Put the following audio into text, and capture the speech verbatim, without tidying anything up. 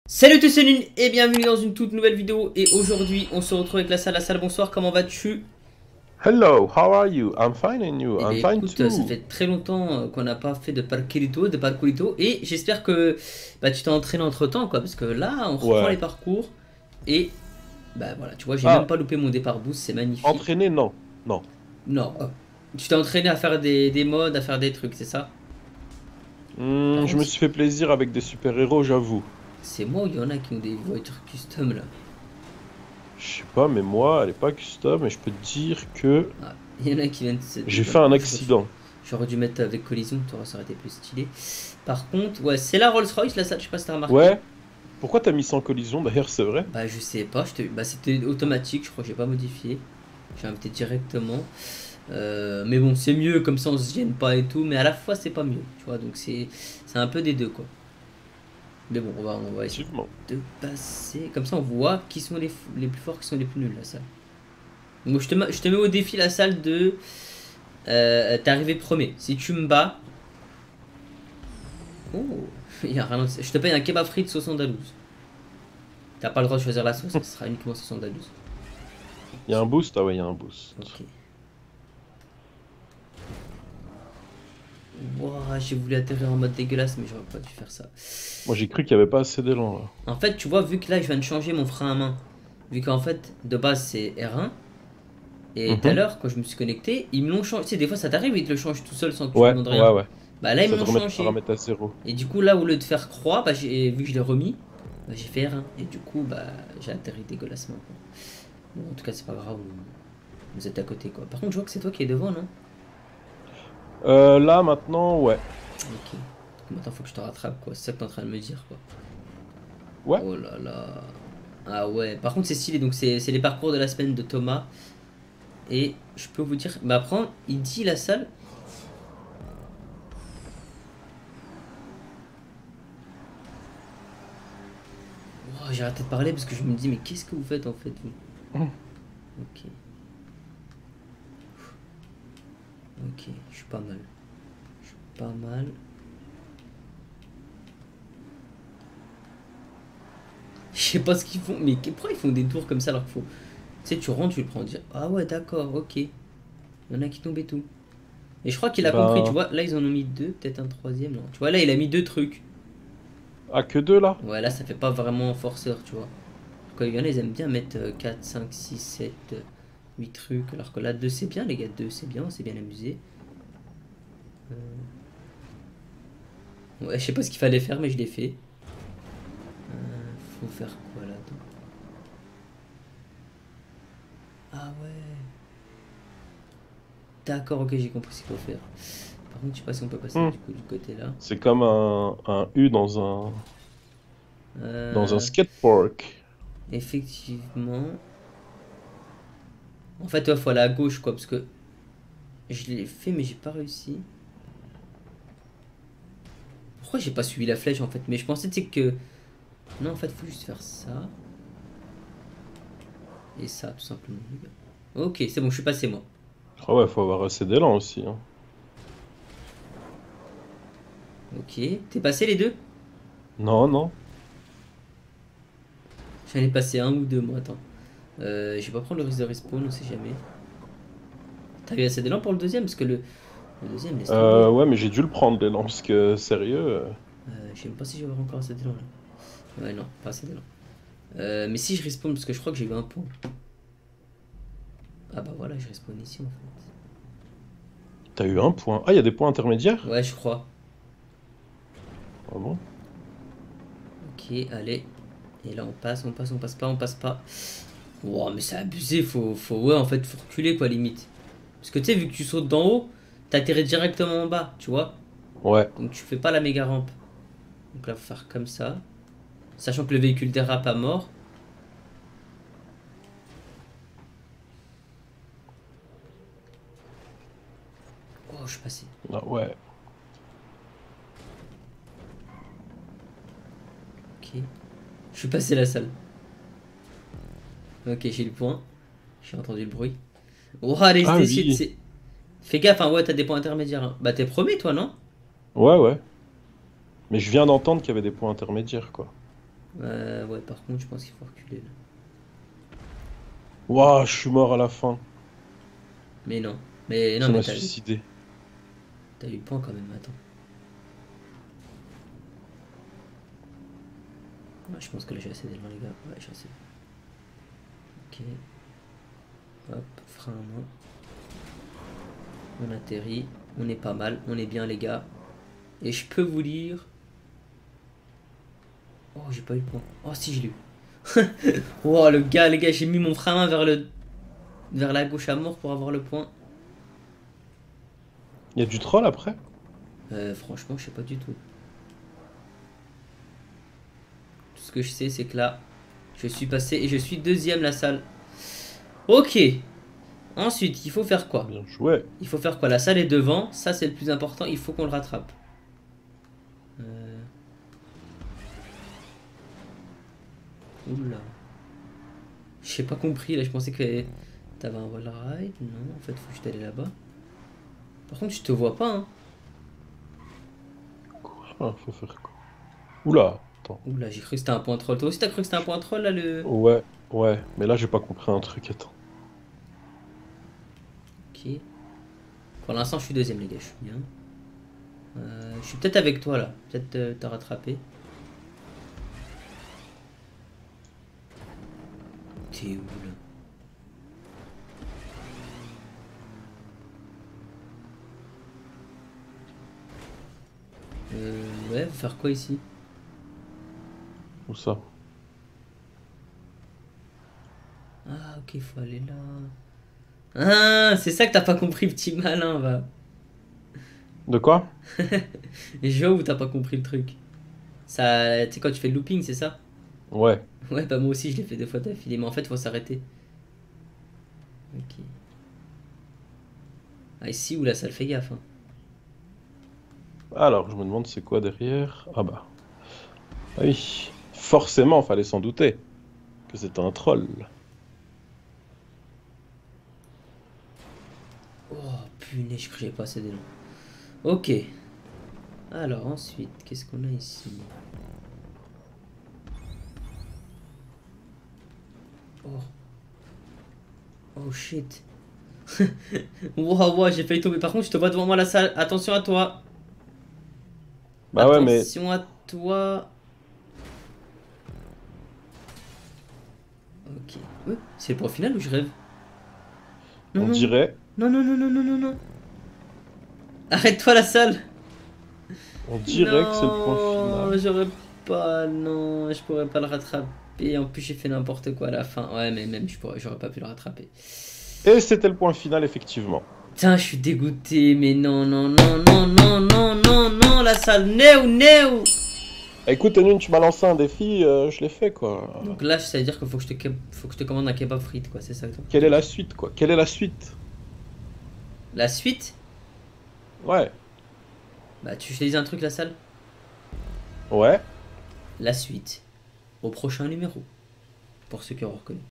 Salut tous, c'est Lune et bienvenue dans une toute nouvelle vidéo. Et aujourd'hui on se retrouve avec la salle. La salle, bonsoir, comment vas-tu? Hello, how are you? I'm fine and you? Eh I'm bien fine écoute, ça too. fait très longtemps euh, qu'on n'a pas fait de parkourito, de parkourito. Et j'espère que bah, tu t'es entraîné entre temps quoi. Parce que là on reprend les Ouais. parcours. Et bah voilà, tu vois, j'ai même Ah, pas loupé mon départ boost, c'est magnifique. entraîner, non. Non. Non, oh. Tu t'es entraîné à faire des, des modes, à faire des trucs, c'est ça? Par Hmm, je contre, me suis fait plaisir avec des super-héros, j'avoue. c'est moi ou il y en a qui ont des voitures custom là? Je sais pas, mais moi, elle est pas custom et je peux te dire que Ah, il y en a qui viennent de se j'ai débloquer. fait un J'aurais dû, accident. j'aurais dû mettre avec collision, ça aurait été plus stylé. Par contre, ouais, c'est la Rolls-Royce, là, ça, je sais pas si t'as remarqué. Ouais. Pourquoi t'as mis sans collision d'ailleurs, c'est vrai? Bah, je sais pas, je te- bah, c'était automatique, je crois que j'ai pas modifié. J'ai invité directement. Euh, mais bon, c'est mieux, comme ça on se gêne pas et tout, mais à la fois c'est pas mieux, tu vois, donc c'est c'est un peu des deux quoi. Mais bon, on va, on va essayer Effectivement. de passer, comme ça on voit qui sont les, les plus forts, qui sont les plus nuls, la salle. Donc je te, je te mets au défi la salle de. Euh, T'es arrivé premier. Si tu me bats. Oh, il y a rien. Je te paye un kebab frites sauce andalouse. T'as pas le droit de choisir la sauce, ce sera uniquement sauce andalouse. Il y a un boost? Ah ouais, il y a un boost. Ok. Ouah, j'ai voulu atterrir en mode dégueulasse, mais j'aurais pas dû faire ça. Moi, j'ai cru qu'il y avait pas assez d'élan là. En fait, tu vois, vu que là je viens de changer mon frein à main, vu qu'en fait de base c'est R un, et tout à Mhm. l'heure quand je me suis connecté, ils me l'ont changé. Tu sais, des fois ça t'arrive, ils te le changent tout seul sans que tu lui Ouais, demandes ouais, rien. ouais. Bah là ils me Ça te l'ont remet tes changé. paramètres à zéro. Et du coup, là, au lieu de faire croix, bah, j'ai, vu que je l'ai remis, bah, j'ai fait R un. Et du coup, bah, j'ai atterri dégueulassement. Quoi. Bon, en tout cas, c'est pas grave, vous, vous êtes à côté. Quoi. Par contre, je vois que c'est toi qui es devant, non? Euh, là, maintenant, ouais. Ok. Donc, maintenant, faut que je te rattrape, quoi. C'est ça que t'es en train de me dire, quoi. Ouais. Oh là là. Ah ouais. Par contre, c'est stylé. Donc, c'est c'est les parcours de la semaine de Thomas. Et je peux vous dire. Bah, après, il dit la salle. Oh, j'ai arrêté de parler parce que je me dis, mais qu'est-ce que vous faites en fait, vous? Ok. Ok. Je suis pas mal. Je suis pas mal. Je sais pas ce qu'ils font, mais pourquoi ils font des tours comme ça alors qu'il faut. Tu sais, tu rentres, tu le prends, dire ah ouais, d'accord, ok. Il y en a qui tombent et tout. Et je crois qu'il a compris, tu Ben. vois. Là, ils en ont mis deux, peut-être un troisième. Non. Tu vois, là, il a mis deux trucs. Ah, que deux là? Ouais, là, ça fait pas vraiment forceur, tu vois. Quand il y en a, ils aiment bien mettre euh, quatre, cinq, six, sept, huit trucs. Alors que là, deux c'est bien, les gars. Deux c'est bien, on s'est bien amusé. Euh, Ouais, je sais pas ce qu'il fallait faire, mais je l'ai fait. Euh, Faut faire quoi là? Ah ouais. D'accord, ok, j'ai compris ce qu'il faut faire. Par contre, je sais pas si on peut passer Hmm. du coup du côté là. C'est comme un, un U dans un, dans un Euh, skatepark. Effectivement. En fait, il faut aller à gauche, quoi, parce que je l'ai fait, mais j'ai pas réussi. Pourquoi j'ai pas suivi la flèche, en fait? Mais je pensais, tu sais, que... Non, en fait, faut juste faire ça. Et ça, tout simplement. Ok, c'est bon, je suis passé, moi. Ah ouais, faut avoir assez d'élan aussi, hein. Ok. T'es passé, les deux? Non, non. J'en ai passé un ou deux, moi, attends. Euh, je vais pas prendre le risque de respawn, on sait jamais. T'as eu assez d'élan pour le deuxième? Parce que le, le deuxième, laisse tomber. Euh, ouais, mais j'ai dû le prendre l'élan parce que sérieux. euh, Euh, je sais même pas si je vais avoir encore assez d'élan, là. Ouais, non, pas assez d'élan. Euh, mais si je respawn, parce que je crois que j'ai eu un point. Ah bah voilà, je respawn ici, en fait. T'as eu un point. Ah, il y a des points intermédiaires? Ouais, je crois. Ah bon? Ok, allez. Et là, on passe, on passe, on passe pas, on passe pas. Wow, mais c'est abusé, faut, faut, ouais, en fait, faut reculer, quoi, limite. Parce que tu sais, vu que tu sautes d'en haut, t'atterris directement en bas, tu vois. Ouais. Donc tu fais pas la méga rampe. Donc là, faut faire comme ça. Sachant que le véhicule dérape à mort. Oh, je suis passé. Ah ouais. Ok. Je suis passé la salle. Ok, j'ai le point. J'ai entendu le bruit. Oh, allez, Ah décide, oui. c'est. Fais gaffe, hein, ouais, t'as des points intermédiaires. Hein. Bah, t'es premier, toi, non? Ouais, ouais. Mais je viens d'entendre qu'il y avait des points intermédiaires, quoi. Euh, ouais, par contre, je pense qu'il faut reculer là. Waouh, je suis mort à la fin. Mais non. Mais non, Ça mais m'a t'as eu, suicidé. t'as eu le point quand même, attends. Ouais, je pense que là j'ai assez d'éléments, les gars. Ouais, j'ai assez. Ok. Hop, frein à main. On atterrit. On est pas mal. On est bien, les gars. Et je peux vous lire. Oh, j'ai pas eu le point. Oh, si, je l'ai eu. Oh, le gars, les gars, j'ai mis mon frein à main vers le. Vers la gauche à mort pour avoir le point. Il y a du troll après? Euh, franchement, je sais pas du tout. Tout ce que je sais, c'est que là, je suis passé et je suis deuxième la salle. Ok. Ensuite, il faut faire quoi? Bien joué. Il faut faire quoi? La salle est devant. Ça, c'est le plus important. Il faut qu'on le rattrape. Euh... Oula. J'ai pas compris. Là, je pensais que t'avais un wall ride. Non, en fait, faut juste aller là-bas. Par contre, je te vois pas. Hein. Ah, faut faire quoi? Oula, attends. Oula, j'ai cru que c'était un point troll. Toi aussi, t'as cru que c'était un point troll là le. Ouais, ouais, mais là j'ai pas compris un truc, attends. Ok. Pour l'instant, je suis deuxième, les gars. Je suis bien. Euh, je suis peut-être avec toi là. Peut-être euh, t'as rattrapé. T'es où là? Euh, ouais, faut faire quoi ici? Où ça? Ah, ok, faut aller là. Ah, c'est ça que t'as pas compris, petit malin, va. De quoi? Et je vois où t'as pas compris le truc. Ça, tu sais, quand tu fais le looping, c'est ça? Ouais. Ouais, bah moi aussi, je l'ai fait deux fois d'affilée, mais en fait, faut s'arrêter. Ok. Ah, ici où là, ça le fait gaffe. Hein. Alors, je me demande c'est quoi derrière. Ah bah. Ah oui. Forcément, fallait s'en douter que c'était un troll. Oh, punaise, je crois que j'avais pas assez d'élan. Ok. Alors, ensuite, qu'est-ce qu'on a ici? Oh. Oh shit. Wow, wow, j'ai failli tomber. Par contre, je te vois devant moi la salle. Attention à toi. Bah ouais, mais Attention à toi. Ok. Ouais, c'est le point final ou je rêve? Non, on non, non. dirait, Non, non, non, non, non, non, non. Arrête-toi la salle. on dirait que c'est le point Non, final. j'aurais pas. Non, je pourrais pas le rattraper. En plus, j'ai fait n'importe quoi à la fin. Ouais, mais même, je pourrais, j'aurais pas pu le rattraper. Et c'était le point final, effectivement. Putain, je suis dégoûté. Mais non, non, non, non, non, non, non, non, la salle. Néo, néo. Écoute, Nune, tu m'as lancé un défi, euh, je l'ai fait, quoi. Donc là, ça veut dire qu'il faut que je te, ke- faut que je te commande un kebab frites, quoi. C'est ça que t'as Quelle est dit. la suite, quoi? Quelle est la suite? La suite, Ouais. bah, tu choisis un truc, la salle. Ouais. La suite, au prochain numéro. Pour ceux qui auront reconnu.